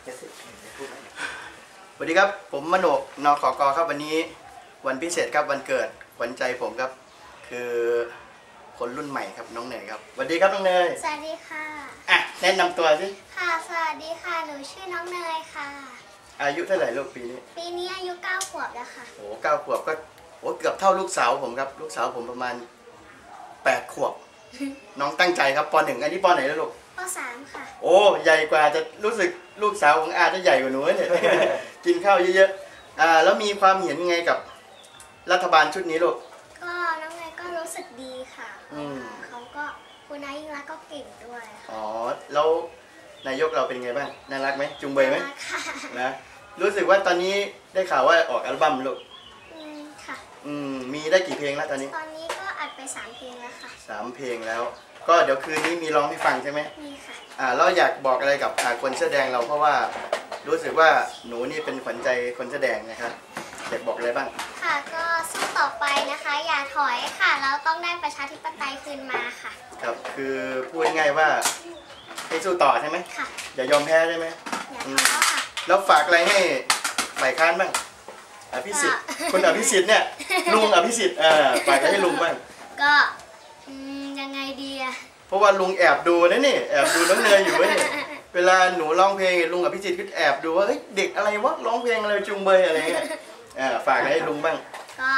สวัสดีครับผมมโนกนขกครับวันนี้วันพิเศษครับวันเกิดขวัญใจผมครับคือคนรุ่นใหม่ครับน้องเนยครับสวัสดีครับน้องเนยสวัสดีค่ะแนะนำตัวสิค่ะสวัสดีค่ะหนูชื่อน้องเนยค่ะอายุเท่าไหร่ลูกปีนี้อายุ9 ขวบแล้วค่ะโอ้9 ขวบก็เกือบเท่าลูกสาวผมครับลูกสาวผมประมาณ8 ขวบน้องตั้งใจครับป .1 อันนี้ป ไหนแล้วลูกป .3 ค่ะโอ้ใหญ่กว่าจะรู้สึกลูกสาวของอาจะใหญ่กว่าหนูเนี่ย กินข้าวเยอะๆแล้วมีความเห็นยังไงกับรัฐบาลชุดนี้ลูกก็น้องเนยก็รู้สึกดีค่ะเขาก็คุณนายยิ่งรักก็เก่งด้วยอ๋อแล้วนายกเราเป็นไงบ้างน่ารักไหมจุงเบยไหมนะรู้สึกว่าตอนนี้ได้ข่าวว่าออกอัลบั้มลูกค่ะมีได้กี่เพลงแล้วตอนนี้ก็อัดไป3 เพลงแล้วค่ะ 3 เพลงแล้วก็เดี๋ยวคืนนี้มีร้องให้ฟังใช่ไหมมีค่ะแล้วอยากบอกอะไรกับคนเสื้อแดงเราเพราะว่ารู้สึกว่าหนูนี่เป็นขวัญใจคนเสื้อแดงนะครับอยากบอกอะไรบ้างค่ะก็สู้ต่อไปนะคะอย่าถอยค่ะเราต้องได้ประชาธิปไตยคืนมาค่ะครับคือพูดง่ายว่าให้สู้ต่อใช่ไหมค่ะอย่ายอมแพ้ใช่ไหมอย่าท้อค่ะแล้วฝากอะไรให้ฝ่ายค้านบ้างอภิสิทธิ์คุณอภิสิทธิ์เนี่ยลุงอภิสิทธิ์ฝากอะไรให้ลุงบ้างก็ยังไงดีอะเพราะว่าลุงแอบดูนะนี่แอบดูน้องเนยอยู่นี่เวลาหนูร้องเพลงลุงอภิสิทธิ์ก็แอบดูว่าเฮ้ยเด็กอะไรวะร้องเพลงอะไรจุงเบยอะไรเงี้ยฝากอะไรให้ลุงบ้างก็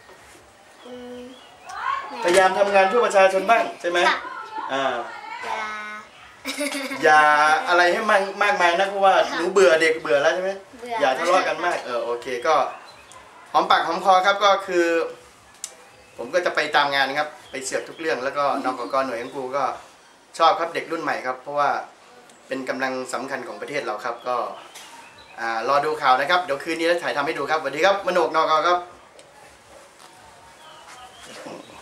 พยายามทำงานเพื่อประชาชนบ้างใช่ไหมอย่าอะไรให้มากมายนะเพราะว่าหนูเบื่อเด็กเบื่อแล้วใช่ไหมอย่าทะเลาะกันมากโอเคก็หอมปากหอมคอครับก็คือผมก็จะไปตามงานครับไปเสือกทุกเรื่องแล้วก็นกก.หน่วยของครูก็ชอบครับเด็กรุ่นใหม่ครับเพราะว่าเป็นกำลังสำคัญของประเทศเราครับก็รอดูข่าวนะครับเดี๋ยวคืนนี้จะถ่ายทำให้ดูครับสวัสดีครับมโนกนก.ครับ